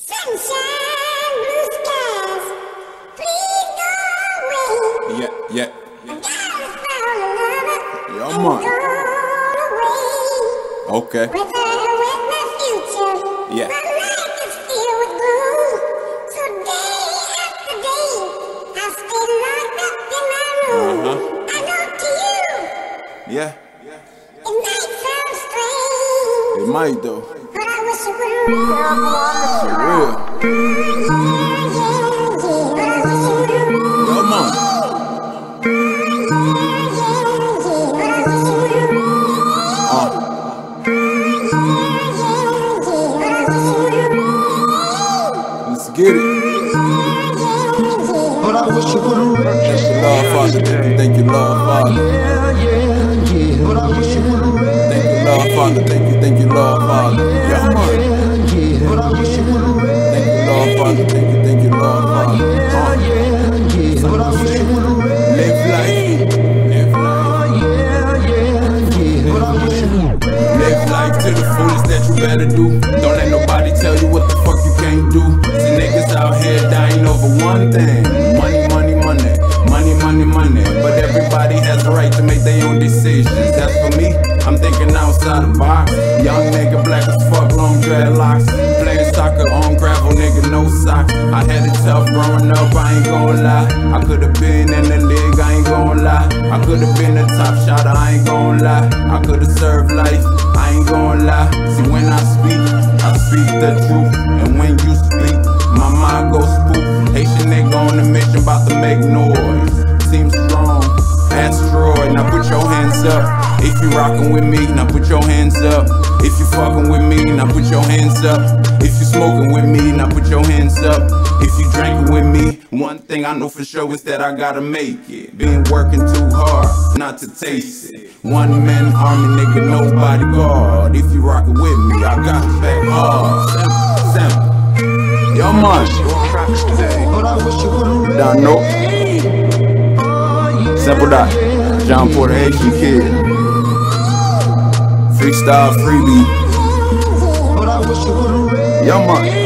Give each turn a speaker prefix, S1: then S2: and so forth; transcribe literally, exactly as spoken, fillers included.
S1: Sunshine, blue skies, please go away.
S2: Yeah, yeah.
S1: I gotta fall in love
S2: Yo,
S1: and
S2: man.
S1: go away.
S2: Okay.
S1: With her, with my future,
S2: Yeah.
S1: my life is filled with gloom. So day after day, I stay locked up in my room.
S2: Uh-huh.
S1: I know to you,
S2: Yeah.
S1: it might sound strange,
S2: It might though.
S1: but I wish it would rain.
S2: For real. Yo, man. Uh. Let's get it.
S3: But I wish you would've read.
S2: Thank you, Lord, Father. Thank you, Lord, Father.
S3: Yeah, yeah, yeah. But I wish you would've read.
S2: Thank you, Lord, Father. Thank you, thank you, Lord, Father. Yo, man.
S3: Yeah, yeah. But I wish you would've read.
S2: Thank you, Lord, Father. Thank you, thank you, Lord, Father.
S3: Yeah,
S2: Uh.
S3: yeah, yeah. But I wish you would've read.
S2: Live life. Live life.
S3: Yeah, yeah, yeah. But I wish you would've read.
S2: Live life to the fullest that you better do. Don't let nobody tell you what the fuck you can't do. See niggas out here dying over one thing. Money, money, money. Money, money, money. But everybody has the right to make their own decisions. That's for me. I'm thinking outside the box. Young nigga, black as fuck, long dreadlocks. Playing soccer on gravel, nigga, no socks. I had it tough growing up, I ain't gon' lie. I could've been in the league, I ain't gon' lie. I could've been a top shotter, I ain't gon' lie. I could've served life, I ain't gon' lie. See, when I speak, I speak the truth. And when you speak, my mind goes spoof. Haitian nigga on the mission, about to make noise. Seem strong, asteroid, now put your hands up. If you rockin' with me, now put your hands up. If you fuckin' with me, now put your hands up. If you smoking with me, now put your hands up. If you drinking with me, one thing I know for sure is that I gotta make it. Been working too hard not to taste it. One man army, nigga, nobody guard. If you rockin' with me, I got it back hard. Simple. Yo, man.
S3: But I wish you would've read.
S2: Don't know. Simple that. John Porter, Haitian kid. Freestyle freebie.
S3: But I wish you would've read.
S2: Yo, man.